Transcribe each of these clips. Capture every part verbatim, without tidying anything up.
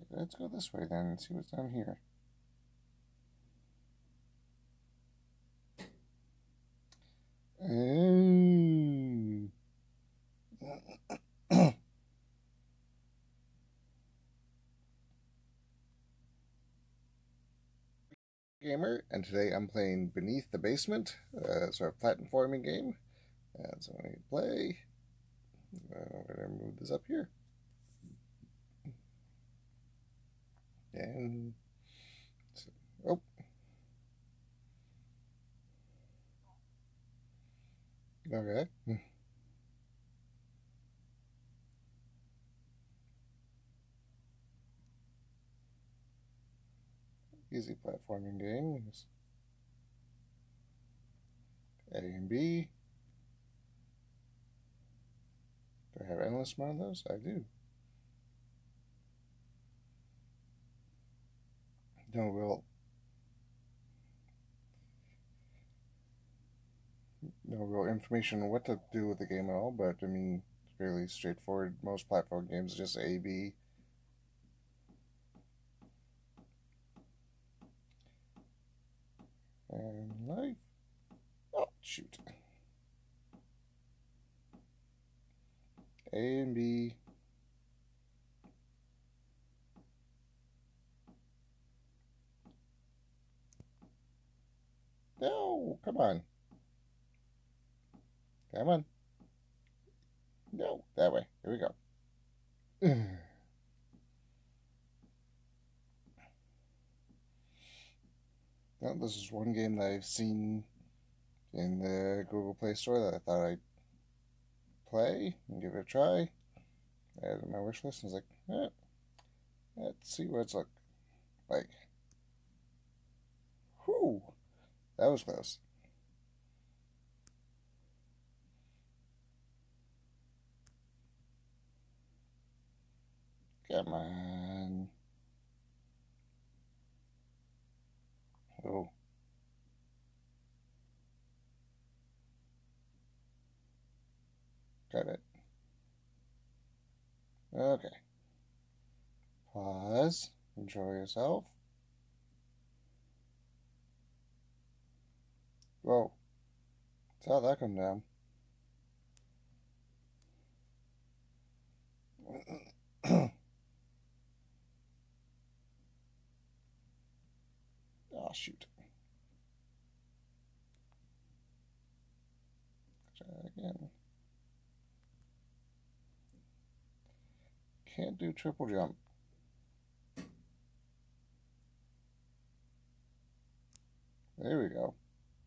Let's go this way then and see what's down here. Mm. Gamer, and today I'm playing Beneath the Basement, uh, sort of platforming game. And so when we play, I'm going to move this up here. And so, oh, okay. Easy platforming game. A and B. Do I have endless amount of those? I do. No real, no real information on what to do with the game at all. But I mean, it's fairly straightforward. Most platform games just A, B. And life. Oh, shoot. A and B. No, come on. Come on. No, that way. Here we go. Now, this is one game that I've seen in the Google Play Store that I thought I'd play and give it a try. I had it on my wish list and I was like, eh, let's see what it's like. Like, whew, that was close. Come on. Oh. Got it. Okay. Pause. Enjoy yourself. Whoa. Saw that come down. Oh, shoot. Try that again. Can't do triple jump. There we go.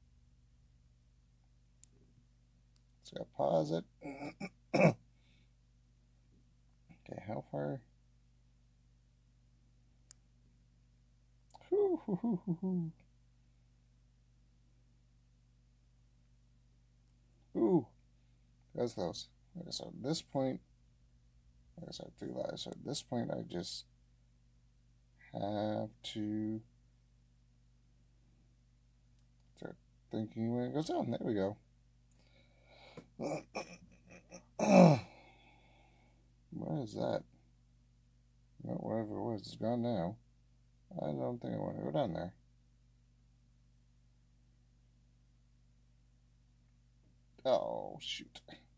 So I pause it. Okay, how far? Hoo, hoo, hoo, hoo, hoo. Ooh, that's close. Okay, so at this point, I guess I have three lives. So at this point, I just have to start thinking when it goes down. There we go. What is that? No, whatever it was, it's gone now. I don't think I want to go down there. Oh, shoot.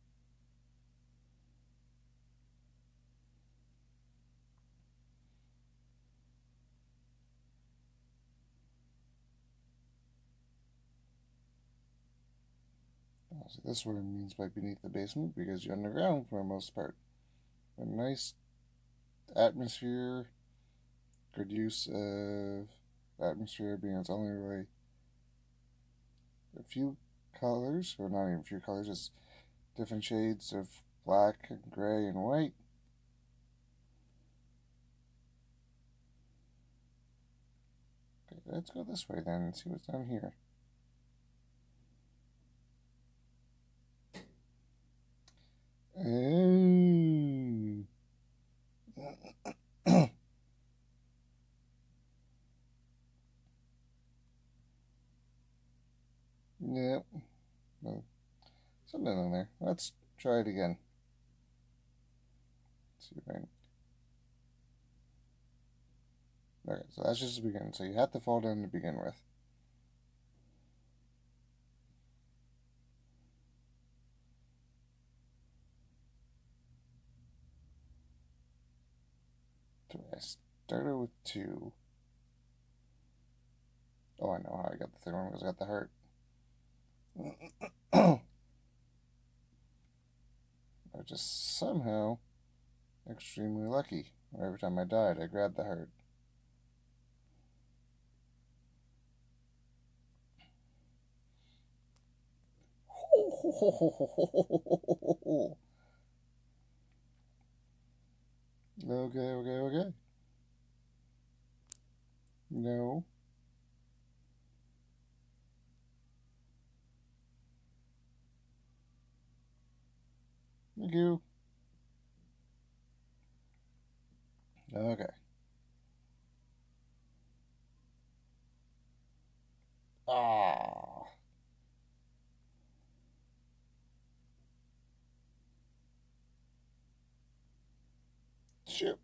Oh, so this is what it means by beneath the basement, because you're underground for the most part. A nice atmosphere, good use of atmosphere being it's only really a few colors, or not even a few colors, just different shades of black and gray and white. Okay, let's go this way then and see what's down here. Mm. Yep. No. Something in there. Let's try it again. Let's see if I can. Okay, so that's just the beginning. So you have to fall down to begin with. So I started with two. Oh, I know how I got the third one because I got the heart. I was just somehow extremely lucky. Every time I died, I grabbed the heart. Okay, okay, okay. No. Thank you. Okay. Ah. Shoot.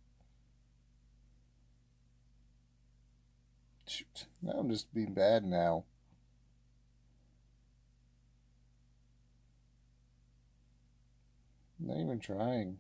Shoot. Now I'm just being bad now. Not even trying.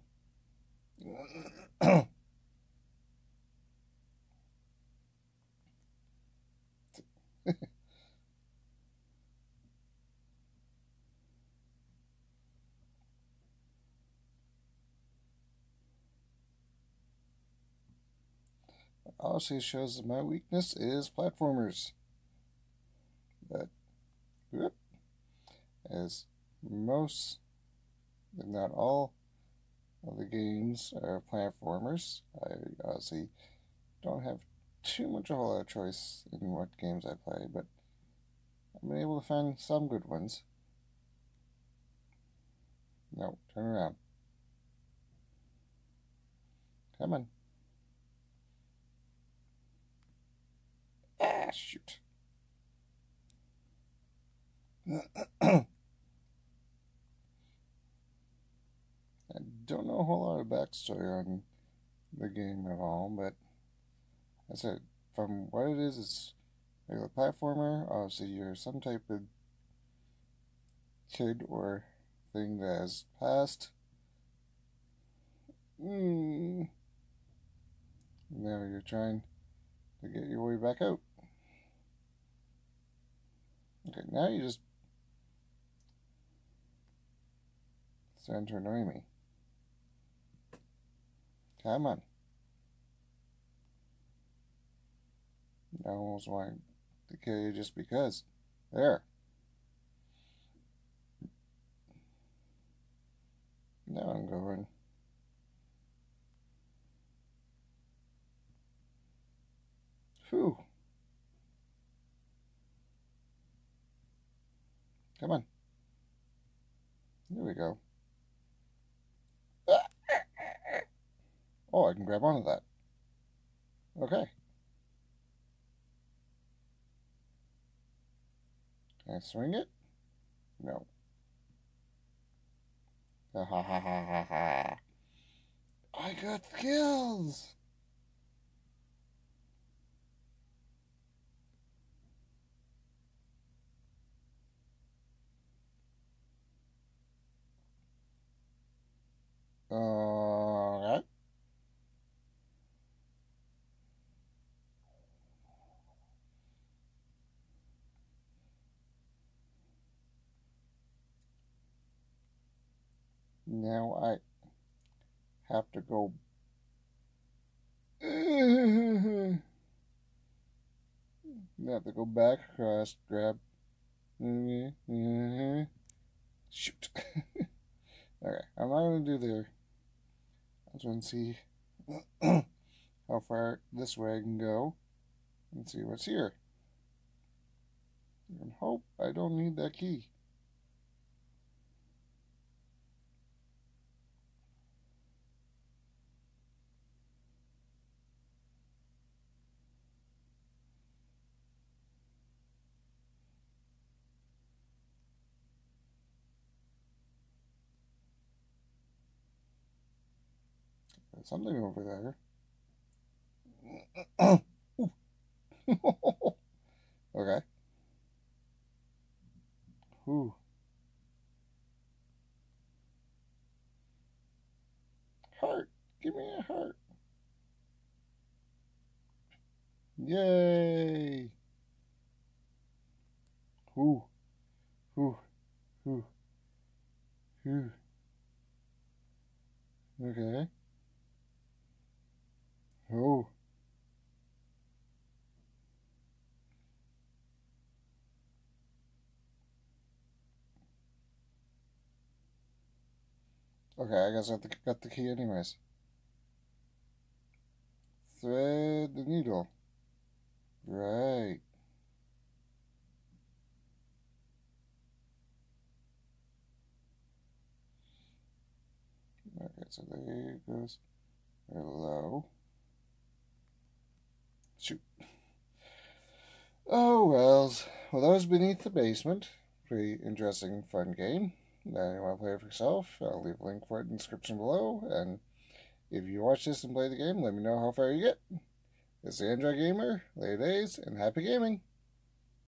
Obviously shows that my weakness is platformers. But whoop, as most, if not all, of the games are platformers, I obviously don't have too much of a lot of choice in what games I play, but I've been able to find some good ones. No, turn around. Come on. Ah, shoot. I don't know a whole lot of backstory on the game at all, but I said from what it is, it's like a platformer. Obviously, you're some type of kid or thing that has passed. Mm. Now you're trying to get your way back out. Okay, now you just stand to annoy me. Come on. I almost wanted to kill you just because. There. Now I'm going. Whew. Come on. There we go. Oh, I can grab onto that. Okay. Can I swing it? No. Ha ha ha ha ha ha. I got kills! Alright. Now I have to go. I have to go back across, grab. Shoot. Okay, I'm not gonna do there. I just want to see how far this way I can go and see what's here. And hope I don't need that key. There's something over there. Okay. Ooh. Heart. Give me a heart. Yay. Ooh. Ooh. Ooh. Ooh. Okay. Oh. Okay, I guess I got the key anyways. Thread the needle. Right. Okay, so there goes hello. Shoot. Oh, wells. Well, that was Beneath the Basement. Pretty interesting, fun game. Now you want to play it for yourself? I'll leave a link for it in the description below. And if you watch this and play the game, let me know how far you get. It's the Android Gamer. Later days and happy gaming.